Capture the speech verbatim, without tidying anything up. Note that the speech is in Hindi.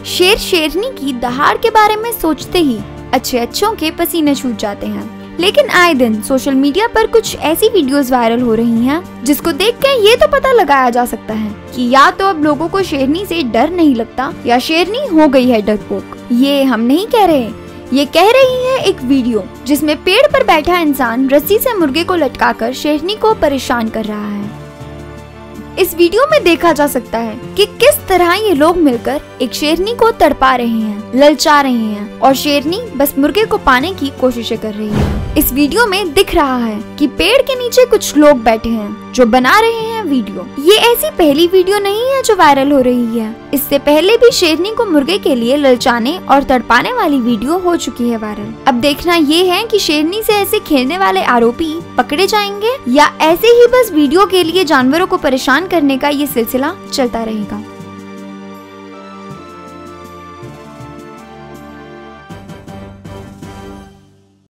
शेर शेरनी की दहाड़ के बारे में सोचते ही अच्छे अच्छों के पसीने छूट जाते हैं। लेकिन आए दिन सोशल मीडिया पर कुछ ऐसी वीडियोस वायरल हो रही हैं जिसको देख के ये तो पता लगाया जा सकता है कि या तो अब लोगों को शेरनी से डर नहीं लगता या शेरनी हो गई है डरपोक। ये हम नहीं कह रहे, ये कह रही है एक वीडियो जिसमें पेड़ पर बैठा इंसान रस्सी से मुर्गे को लटकाकर शेरनी को परेशान कर रहा है। इस वीडियो में देखा जा सकता है कि किस तरह ये लोग मिलकर एक शेरनी को तड़पा रहे हैं, ललचा रहे हैं और शेरनी बस मुर्गे को पाने की कोशिशें कर रही है। इस वीडियो में दिख रहा है कि पेड़ के नीचे कुछ लोग बैठे हैं जो बना रहे हैं वीडियो। ये ऐसी पहली वीडियो नहीं है जो वायरल हो रही है, इससे पहले भी शेरनी को मुर्गे के लिए ललचाने और तड़पाने वाली वीडियो हो चुकी है वायरल। अब देखना ये है कि शेरनी से ऐसे खेलने वाले आरोपी पकड़े जाएंगे या ऐसे ही बस वीडियो के लिए जानवरों को परेशान करने का ये सिलसिला चलता रहेगा।